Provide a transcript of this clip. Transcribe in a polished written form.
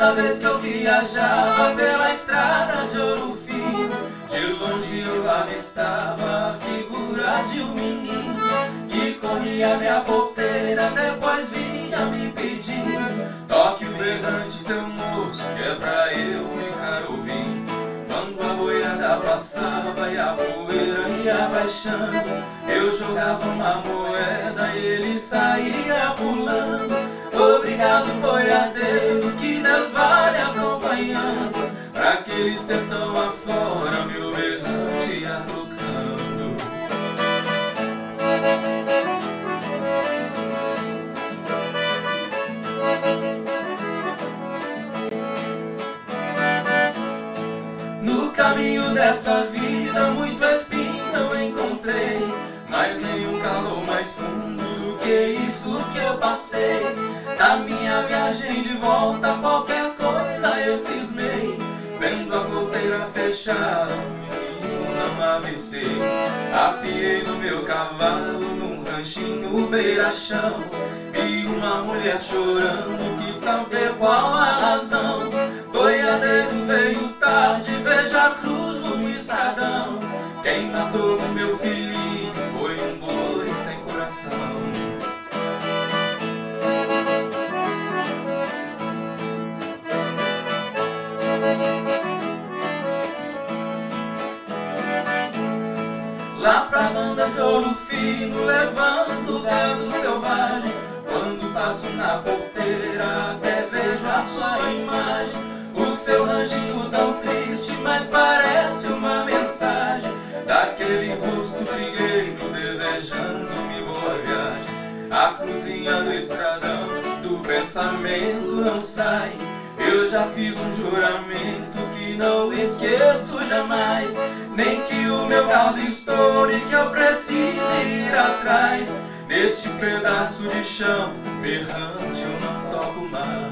Toda vez que eu viajava pela estrada de Ouro Fino, de longe eu avistava a figura de um menino que corria minha porteira, depois vinha me pedindo: toque o berrante, seu moço, que é pra eu ficar ouvindo. Quando a boiada passava e a poeira ia baixando, eu jogava uma moeda e ele saía pulando. Obrigado, boiadeiro, que Deus vai lhe acompanhando, pra aquele sertão afora meu berrante ia tocando. No caminho dessa vida muito espinho eu encontrei, mas nenhum calor mais fundo do que isso que eu passei. Na minha viagem de volta qualquer coisa eu cismei, vendo a porteira fechada um menino não avistei. Apiei no meu cavalo num ranchinho beira-chão, vi uma mulher chorando, quis saber qual a razão. Boiadeiro veio tarde, veja a cruz no estradão. Quem matou o meu filhinho foi um boi sem coração. Lá pra banda de Ouro Fino, levanto o gado selvagem. Quando passo na porteira, até vejo a sua imagem. O seu ranchinho tão triste, mas parece uma mensagem daquele rosto trigueiro desejando-me boa viagem. A cruzinha do estradão do pensamento não sai. Eu já fiz um juramento que não esqueço jamais, nem que o meu gado estoure, que eu preciso ir atrás. Neste pedaço de chão berrante eu não toco mais.